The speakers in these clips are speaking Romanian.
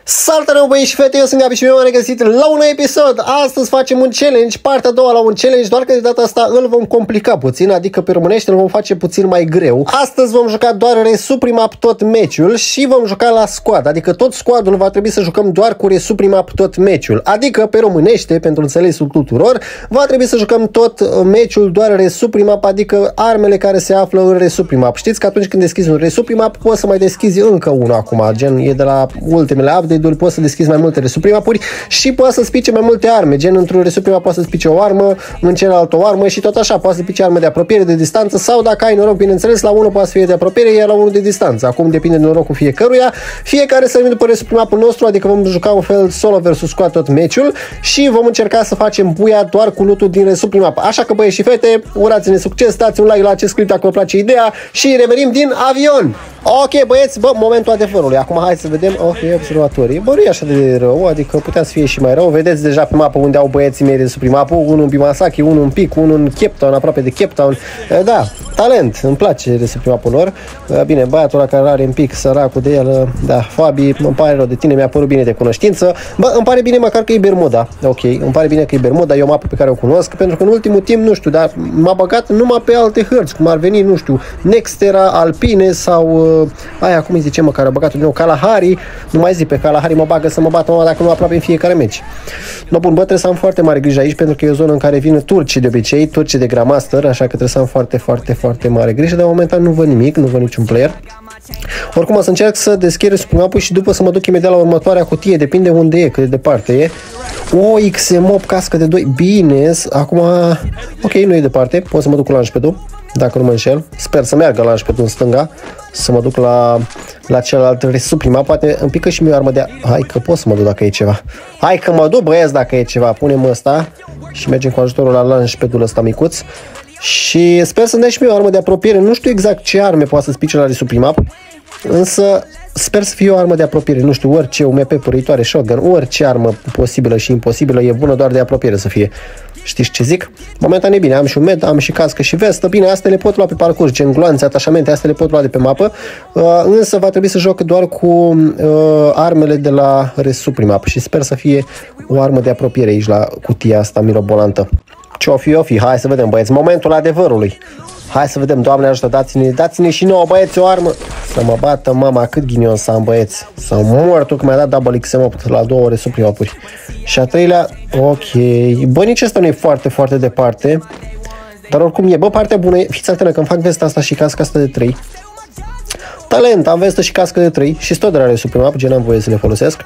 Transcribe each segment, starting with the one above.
Salutare băieți și fete, eu sunt Gabi și m-am regăsit la un episod. Astăzi facem un challenge, partea a doua la un challenge, doar că de data asta îl vom complica puțin, adică pe românește îl vom face puțin mai greu. Astăzi vom juca doar resuprimap tot meciul și vom juca la squad, adică tot squadul va trebui să jucăm doar cu resuprimap tot meciul. Adică pe românește, pentru înțelesul tuturor, va trebui să jucăm tot meciul doar resuprimap, adică armele care se află în resuprimap. Știți că atunci când deschizi un resuprimap poți să mai deschizi încă unul acum, gen e de la ultimele update-uri, poți să deschizi mai multe resuprimapuri și poți să spice mai multe arme, gen într-un resuprimap poți să spice o armă, în celălalt o armă și tot așa, poți să spice arme de apropiere, de distanță sau dacă ai noroc, bineînțeles, la unul poate să fie de apropiere, iar la unul de distanță. Acum depinde de norocul fiecăruia, fiecare să după resuprimapul nostru, adică vom juca un fel solo versus squad tot meciul și vom încerca să facem buia doar cu lootul din resuprimap. Așa că băieți și fete, urați-ne succes, dați un like la acest clip dacă vă place ideea și revenim din avion. Ok băieți, bă, momentul adevărului. Acum hai să vedem, ok, observatorii. Bă, nu e așa de rău, adică putea să fie și mai rău. Vedeți deja pe mapă unde au băieții mei resuprimapul, unul în Bimasaki, unul în Pic, unul în Cape Town, aproape de Cape Town. Da, talent, îmi place resuprimapul lor. Bine, băiatul ăla care are în Pic, săracul de el, da, Fabi, îmi pare rău de tine, mi-a părut bine de cunoștință. Bă, îmi pare bine măcar că e Bermuda. Ok, îmi pare bine că e Bermuda, e o mapă pe care o cunosc, pentru că în ultimul timp, nu știu, dar m-a băgat numai pe alte hărți, cum ar veni, nu știu, Nextera, Alpine sau aia, cum îi zice, mă, care a băgat din nou Kalahari, nu mai zic pe Kalahari, mă bagă să mă bată mama dacă nu aproape în fiecare meci. No, bun, bă, trebuie să am foarte mare grijă aici, pentru că e o zonă în care vin turcii de obicei, turcii de Grandmaster, așa că trebuie să am foarte mare grijă, dar momentan nu văd nimic, nu văd niciun player. Oricum o să încerc să deschid resuprimapul și după să mă duc imediat la următoarea cutie, depinde unde e, cât de departe e. O, XMOP, cască de 2, bine, acum, ok, nu e departe, pot să mă duc cu launchpad-ul, dacă nu mă înșel, sper să meargă launchpad-ul în stânga, să mă duc la celălalt resuprimap, poate îmi pică și mie o armă de... Hai că pot să mă duc dacă e ceva. Hai că mă duc, băieți, dacă e ceva, punem ăsta și mergem cu ajutorul la launchpad-ul ăsta micuț. Și sper să-mi dea și mie o armă de apropiere. Nu știu exact ce arme poate să spice la resuprimap, însă sper să fie o armă de apropiere. Nu știu, orice UMP, puritoare, shotgun, orice armă posibilă și imposibilă e bună doar de apropiere să fie. Știți ce zic? Momentan e bine, am și un med, am și cască și vestă. Bine, astea le pot lua pe parcurs, gen gloanțe, atașamente, astea le pot lua de pe mapă. Însă va trebui să joc doar cu armele de la resuprimap și sper să fie o armă de apropiere aici la cutia asta mirobolantă. Ce-o fi, hai să vedem, băieți, momentul adevărului. Hai să vedem, Doamne ajută, dați-ne și nouă, băieți, o armă. Să mă bată mama, cât ghinion să am, băieți. Sau mortul că mi-a dat double XM8 la 2 ore suprimapuri. Și a treilea, ok. Bă, nici asta nu e foarte departe. Dar oricum e, bă, partea bună e, fiți atentă că îmi fac vesta asta și casca asta de 3. Talent, am vestă și cască de 3 și tot de la resuprimap, gen am voie să le folosesc.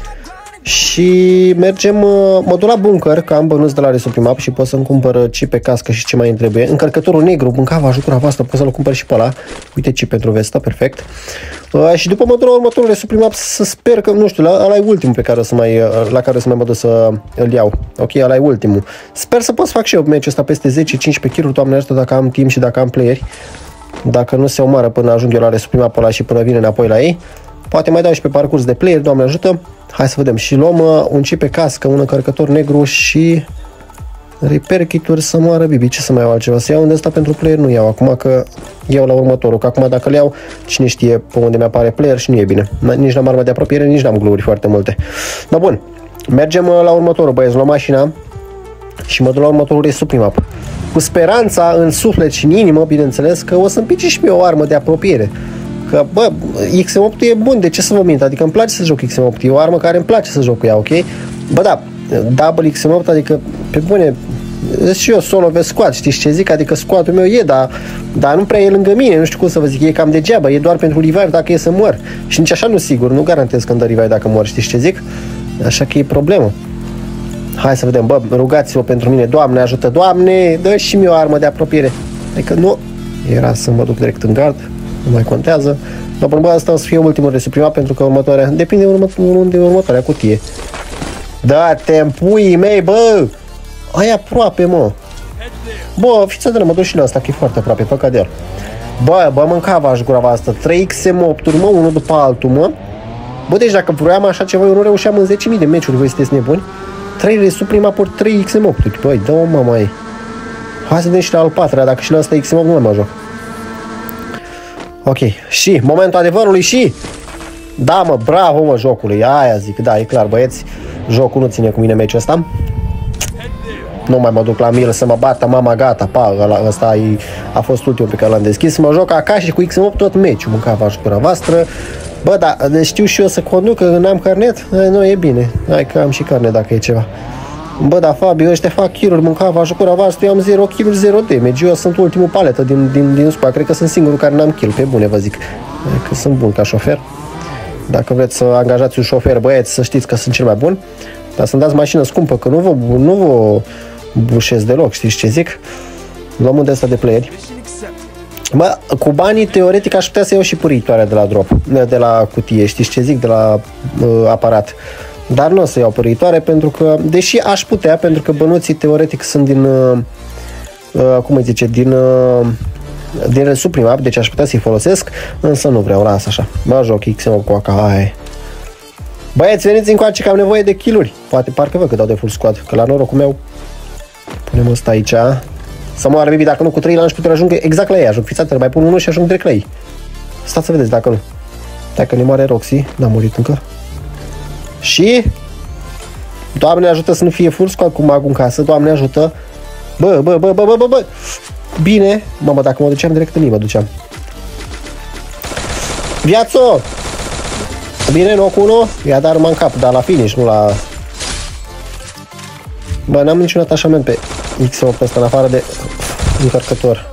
Și mergem, mă duc la bunker, că am bănuți de la resuprimap și pot să-mi cumpăr ce pe cască și ce mai îmi trebuie. Încărcătorul negru, mâncava, ajutura voastră, pot să-l cumpăr și pe ăla. Uite ce pentru vesta, perfect. Și după mă duc la următorul resuprimap să sper că, nu știu, ăla e ultimul pe care la care o să mai mă duc să îl iau. Ok, ăla e ultimul. Sper să pot să fac și eu meciul ăsta peste 10-15 kg, Doamne ajută, dacă am timp și dacă am playeri. Dacă nu se omoară până ajung eu la resuprimapul ăla și până vine înapoi la ei. Poate mai dau și pe parcurs de player, Doamne ajută. Hai să vedem. Și luăm un chip pe cască, un încărcător negru și repair kit-uri să moară bibi. Ce să mai iau altceva? Să iau unde ăsta pentru player? Nu iau. Acum că iau la următorul. Că acum dacă le iau, cine știe pe unde mi-apare player și nu e bine. Nici n-am armă de apropiere, nici n-am gluri foarte multe. Dar bun. Mergem la următorul, băieți. Luăm mașina și mă duc la următorul resuprimap. Cu speranța în suflet și în inimă, bineînțeles, că o să-mi pice și mie o armă de apropiere. Că, bă, XM8 e bun, de ce să vă mint? Adică îmi place să joc XM8, e o armă care îmi place să joc cu ea, ok? Bă, da, double XM8, adică, pe bune, și eu solo vs squad, știți ce zic? Adică squadul meu e, dar nu prea e lângă mine, nu știu cum să vă zic, e cam degeaba, e doar pentru revive dacă e să mor. Și nici așa nu sigur, nu garantez că îmi dă revive dacă mor, știți ce zic? Așa că e problemă. Hai să vedem, bă, rugați-vă pentru mine, Doamne ajută, Doamne, dă și mie o armă de apropiere. Adică nu, era să mă duc direct în gard. Nu mai contează. Dar până asta o să fie ultimul resuprimat pentru că următoarea, depinde de următoarea cutie. Da-te în puii mei, bă! Aia aproape, mă. Bă, fiți atentă, mă duc și la asta, că e foarte aproape, păcat de el. Bă, mâncava aș gura asta. 3 XM8-uri, mă, unul după altul, mă. Bă, deci dacă vroiam așa ceva, eu nu reușeam în 10.000 de meciuri, voi sunteți nebuni. 3 resuprimapuri, 3 XM8-uri. Băi, dă-o, mă, mai. Hai să vedem și la al patrulea, dacă și la asta XM8 nu mai mă joc. Ok, și momentul adevărului și Da, mă, bravo, mă, jocului. Aia zic, da, e clar, băieți. Jocul nu ține cu mine meciul ăsta. Nu mai mă duc la milă să mă bată mama, gata, pa, ăsta a fost ultimul pe care l-am deschis. Mă joc acasă și cu XM8 tot meciul, mâncava și gura voastră. Bă, da, știu și eu să conduc, că n-am carnet. Nu, e bine, hai că am și carnet dacă e ceva. Bă, da, Fabio, ăștia fac kill-uri, mâncava și gura voastră, eu am 0 kill-uri, 0 damage. Eu sunt ultimul paletă din spate, cred că sunt singurul care n-am kill, pe bune vă zic. Că sunt bun ca șofer. Dacă vreți să angajați un șofer, băieți, să știți că sunt cel mai bun. Dar să-mi dați mașină scumpă, că nu vă bușesc deloc, știți ce zic? Luăm un de ăsta de playeri. Bă, cu banii, teoretic, aș putea să iau și pârâitoarea de la drop, de la cutie, știți ce zic, de la aparat. Dar nu o să iau pârâitoare, pentru că, deși aș putea, pentru că bănuții, teoretic, sunt din, cum îi zice, din Suprimap, deci aș putea să-i folosesc, însă nu vreau, las așa. Mă joc XM cu AK, hai. Băieți, veniți încoace că am nevoie de kill-uri. Poate, parcă văd că dau de full squad, că la norocul meu punem ăsta aici. Să moară Bibi, dacă nu cu 3 lanci putem ajung exact la ei. Ajung, fiți atent, mai pun unul și ajung direct la ei. Stați să vedeți dacă nu. Dacă ne moare Roxy, n-a murit încă. Și Doamne ajută să nu fie full squad cu magul în casă, Doamne ajută. Bă. Bine, mamă, dacă mă duceam direct în ei, mă duceam. Viață! Bine, knock 1, i-a dat numai în cap, dar la finish, nu la... Bă, n-am niciun atașament pe X8 ăsta, în afară de încărcător.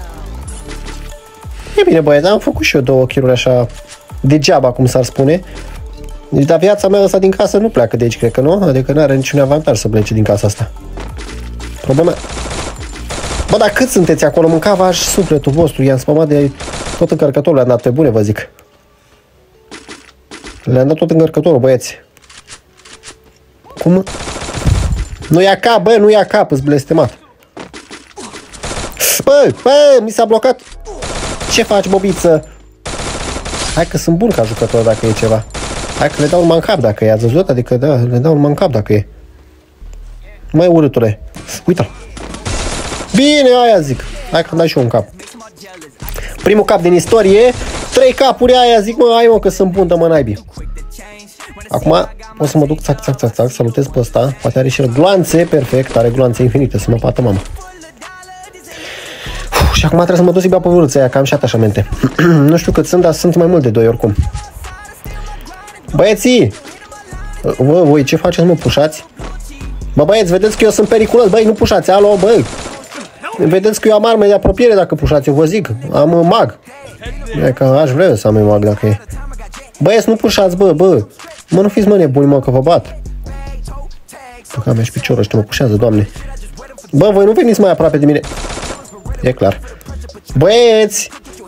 E bine, băieți, am făcut și eu 2 kill-uri așa, degeaba, cum s-ar spune. Deci, dar viața mea asta din casă nu pleacă de aici, cred că nu? Adică nu are niciun avantaj să plece din casa asta. Problema... Bă, dar cât sunteți acolo? Mâncava și sufletul vostru, i-am spamat de tot încărcătorul, le-am dat pe bune, vă zic. Le-am dat tot încărcătorul, băieți. Cum? Nu ia cap, bă, nu ia cap, îți blestemat. Bă, mi s-a blocat. Ce faci, bobiță? Hai că sunt bun ca jucător dacă e ceva. Hai că le dau numai în cap dacă e, ați văzut? Adică da, le dau numai în cap dacă e. Măi, urâtule. Uite-l. Bine, aia zic. Hai că dai și eu un cap. Primul cap din istorie. 3 capuri, aia zic, mă, hai mă, că sunt bun, dă-mă naibii. Acum o să mă duc, țac, salutez pe ăsta. Poate are și el gloanțe, perfect, are gloanțe infinite, să mă pată mama. Și acum trebuie să mă duc să-i beau pe vârâța aia, că am și atașamente. Nu știu cât sunt, dar sunt mai mult de 2 oricum. Băieții! Voi ce faceți, mă, pușați? Bă, băieți, vedeți că eu sunt periculos, băi, nu pușați, alo, băi! Vedeți că eu am arme de apropiere dacă pușați, eu vă zic, am mag. E că aș vrea să am mag dacă e. Băieți, nu pușați, bă. Mă, nu fiți, mă, nebuni, mă, că vă bat. Că am și piciorul ăștia, mă pușează, Doamne. Bă, voi nu veniți mai aproape de mine. E clar. Băieți!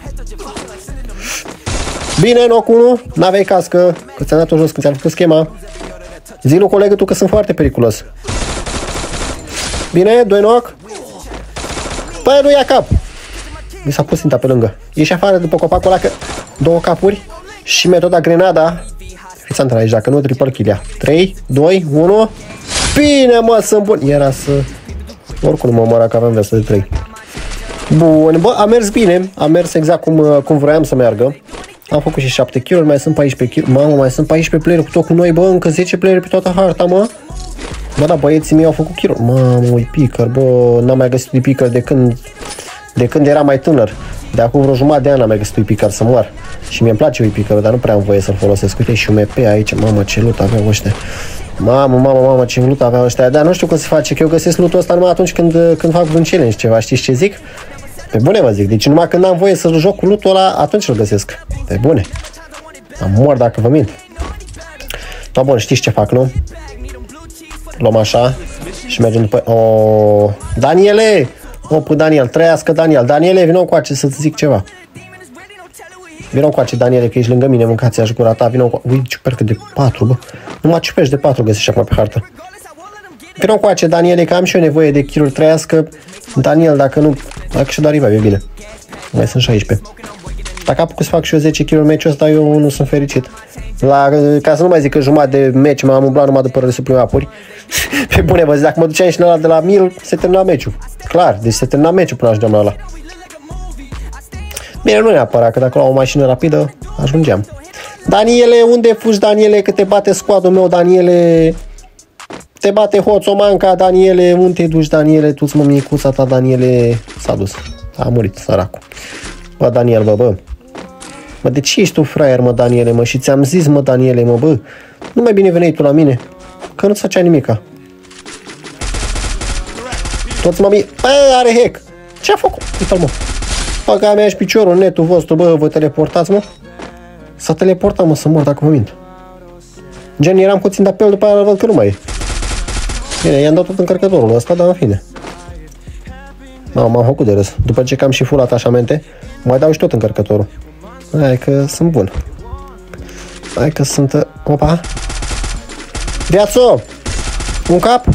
Bine, knock 1, n-aveai cască, că ți-am dat-o jos când ți-am făcut schema. Zi lui colegul tu că sunt foarte periculos. Bine, 2 knock. Băi, nu ia cap. Mi s-a pus ținta pe lângă. Ieși afară după copacul ăla că 2 capuri și metoda grenada. Fiți antrenat aici, dacă nu, triple kill. 3, 2, 1. Bine, mă, sunt bun. Era să... Oricum nu mă omora că aveam viață de 3. Bun, bă, a mers bine. A mers exact cum vroiam să meargă. Am făcut și 7 kill-uri, mai sunt 14 kill. Mamă, mai sunt 14 player cu tot cu noi, bă, încă 10 player pe toată harta, mă. Bă, da, băieții mei au făcut kill-uri. Mamă, ui picker, bă, n-am mai găsit picker de când era mai tânăr. De acum vreo jumătate de an n-am mai găsit picker să mor. Și mie îmi place picker, dar nu prea am voie să-l folosesc. Uite și UMP aici, mamă, ce loot aveau ăștia. Mamă, ce loot aveau ăștia. Dar nu știu cum se face, că eu găsesc loot-ul ăsta numai atunci când fac vreun challenge ceva, știți ce zic? Pe bune vă zic, deci numai când n-am voie să joc cu loot-ul ăla, atunci îl găsesc. Pe bune. Am mor dacă vă mint. Da, bun, știți ce fac, nu? Luăm așa și mergem după... Oh, Daniele! Opă, Daniel, trăiască Daniel. Daniele, vină cu ace să-ți zic ceva. Vină cu ace, Daniele, că ești lângă mine, mâncați-aș gura ta. Vină cu... Ui, ciupercă de 4, bă. Numai ciuperci de 4 găsești acum pe hartă. Vină cu ace, Daniele, că am și eu nevoie de kill-uri. Trăiască Daniel, dacă nu... Dacă și-o dariva, e bine. Mai sunt 16. Dacă apuc să fac și eu 10 kill-uri meciul ăsta, eu nu sunt fericit. Ca să nu mai zic că jumătate de meci m-am umblat numai după suprimapuri. Pe bune, vă zic, dacă mă duceam și în ăla de la 1000, se termina meciul. Clar, deci se termina meciul până ajungeam la ăla. Bine, nu neapărat, că dacă luam o mașină rapidă, ajungeam. Daniele, unde fugi, Daniele, că te bate squadul meu, Daniele? Te bate Hoțomanca, Daniele, unde te duci, Daniele? Tu-ți mămicuța ta, Daniele, s-a dus. A murit, săracul. Bă, Daniel, bă. Mă, de ce ești tu fraier, mă, Daniele, mă? Și ți-am zis, mă, Daniele, mă, bă. Nu mai bine veneai tu la mine. Că nu-ți făcea nimica. Toți mami... Bă, are hack. Ce-a făcut? Uite-l, mă. Băga mea și piciorul în netul vostru, bă, vă teleportați, mă? S-a teleportat, mă, să mor dacă mă mint. Gen, eram puțin de apel, după aia văd că nu mai e. Bine, i-am dat tot încărcătorul ăsta, dar în fine. M-am făcut de râs. După ce cam și full atașamente, mai dau și tot încărcătorul. Hai că sunt bun. Hai că sunt... Opa! Viață! Un cap!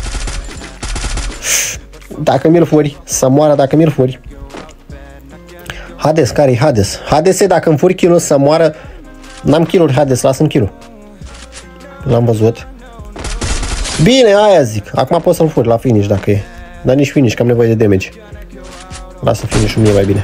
Dacă mi-l furi, să moară dacă mi-l furi. Hades, care-i Hades? Hadese, dacă îmi furi kill-ul să moară. N-am kill-uri, Hades, lasă-mi kill-ul. L-am văzut. Bine, aia zic. Acum pot să-l furi la finish dacă e. Dar nici finish, că am nevoie de damage. Lasă finish-ul mie mai bine.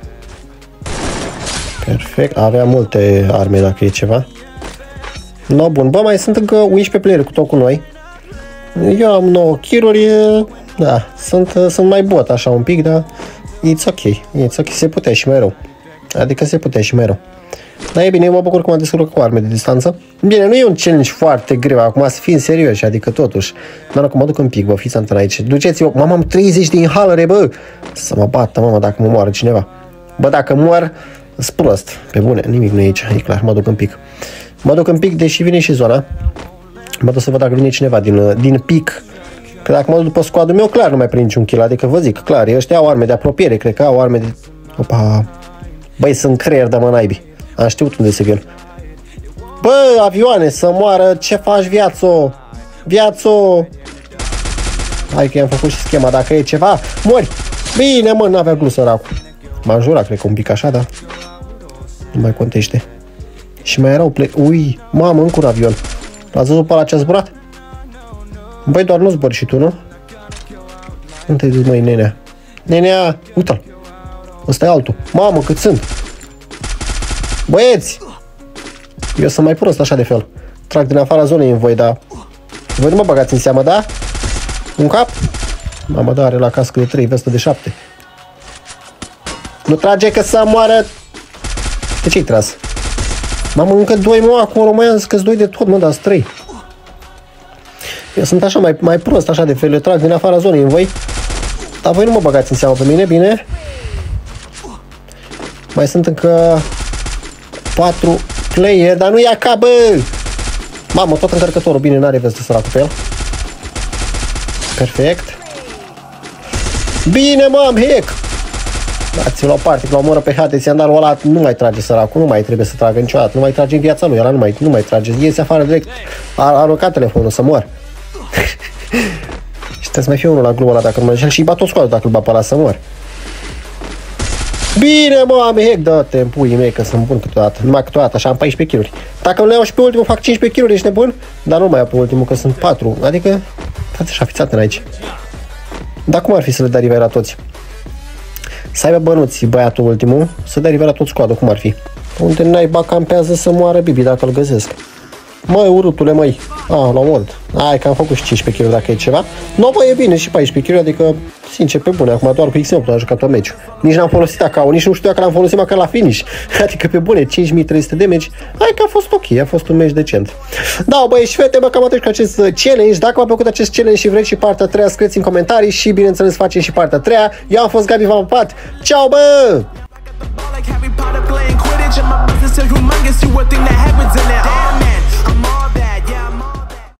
Perfect. Avea multe arme dacă e ceva. No, bun. Bă, mai sunt încă 11 player cu tot cu noi. Eu am 9 kill-uri. Da, sunt mai bot așa un pic, dar it's ok. It's ok. Se putea și mai rău. Adică se putea și mai rău. Dar e bine, eu mă bucur că m-am descurcat cu arme de distanță. Bine, nu e un challenge foarte greu, acum să fim serioși, adică totuși. Dar că mă duc un pic, bă, fiți antena aici. Duceți-vă, mama, am 30 de inhalere, bă. Să mă bată, mama, dacă mă moară cineva. Bă, dacă mor, sunt prost. Pe bune, nimic nu e aici, e clar, mă duc un pic. Mă duc un pic, deși vine și zona. Mă duc să văd dacă vine cineva din pic. Că dacă mă duc după squadul meu, clar nu mai prind niciun kill, adică vă zic, clar, ăștia au arme de apropiere, cred că au arme de... Opa. Băi, sunt creier de mă naibii. Am știut unde se vin. Bă, avioane, să moară. Ce faci, viațo? Viațo. Hai că i-am făcut și schema. Dacă e ceva, mori. Bine, mă, n-avea glu săracul. M-am jurat, cred că un pic așa, dar nu mai contește. Și mai erau play... Ui, mamă, încă un avion. L-ați văzut pe ăla ce-a zburat? Băi, doar nu zbori și tu, nu? Unde te duci, măi, nenea? Nenea, uite-l. Ăsta e altul. Mamă, cât sunt. Băieți! Eu sunt mai prost așa de fel. Trag din afara zonei în voi, dar... Voi nu mă băgați în seamă, da? Un cap? Mamă, da, are la cască de 3, vestă de 7. Nu trage că să moară! De ce-i tras? Mamă, încă 2, mă, acolo mai am zis că-s 2 de tot, mă, dar-s 3. Eu sunt așa mai prost așa de fel, eu trag din afara zonei în voi. Dar voi nu mă băgați în seamă pe mine, bine? Mai sunt încă 4 player, dar nu ia ca, bă! Mamă, tot încărcătorul, bine, n-are vest de săracul pe el. Perfect. Bine, mă, am hack! Dați-l la o parte, că l-omoră pe Hades, i-am dat ăla, nu mai trage săracul, nu mai trebuie să tragă niciodată, nu mai trage în viața lui, ăla nu mai trage, iese afară direct, a aruncat telefonul să mor. Și trebuie să mai fie unul la glumă ăla dacă nu mai și-i bat tot scoadul dacă îl bat pe ăla să mor. Bine, mă, am hack, dă-te în puii mei că sunt bun câteodată, numai câteodată, așa am 14 kg-uri. Dacă nu le iau și pe ultimul fac 15 kg, ești nebun? Dar nu mai iau pe ultimul că sunt 4, adică, frate, așa fiți atent aici. Dar cum ar fi să le dai river la toți? Să aibă bănuți băiatul ultimul, să dai river la tot scoadul, cum ar fi? Unde naiba campează să moară Bibi dacă îl găsesc. Măi, urâtule, măi. La mod. Hai că am făcut și 15 kg dacă e ceva. Nu, bă, e bine și 14 kg, adică, sincer, pe bune, acum doar cu XM am jucat tot meciul. Nici n-am folosit AK-ul, nici nu știu dacă l-am folosit măcar la finish. Adică, pe bune, 5300 de meci. Hai că a fost ok, a fost un meci decent. Da, băi, și fete, bă, cam atât cu acest challenge. Dacă v-a plăcut acest challenge și vreți și partea a treia, scrieți în comentarii și, bineînțeles, facem și partea a treia. Eu am fost Gabi, v-am pupat. Ciao, bă!